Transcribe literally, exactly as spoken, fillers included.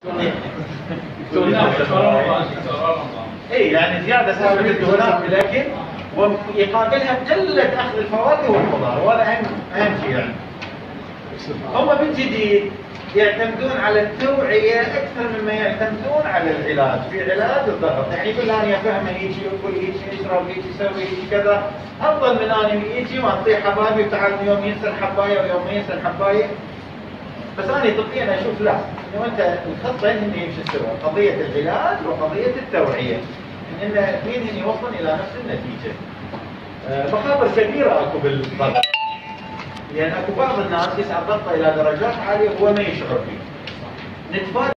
اي يعني زياده سالفه الدهونات بالاكل ويقابلها قله اخذ الفواكه والخضار، وهذا اهم اهم شيء يعني. هم بالجديد يعتمدون على التوعيه اكثر مما يعتمدون على العلاج، في علاج الضغط، يعني يقول انا فاهمه هيجي ياكل هيجي يشرب هيجي يسوي هيجي كذا، افضل من انا يجي واعطيه حبايبي وتعال يوم ينسى الحبايه ويوم ما ينسى الحبايه. بس انا طبيا اشوف لا، انه انت الخط بينهم يمشي سوا، قضيه العلاج وقضيه التوعيه، ان الاثنين يوصلون الى نفس النتيجه. أه مخاطر كبيره اكو بالضغط، لان اكو بعض الناس يسعى ضغطه الى درجات عاليه وهو ما يشعر فيه. نتفاجئ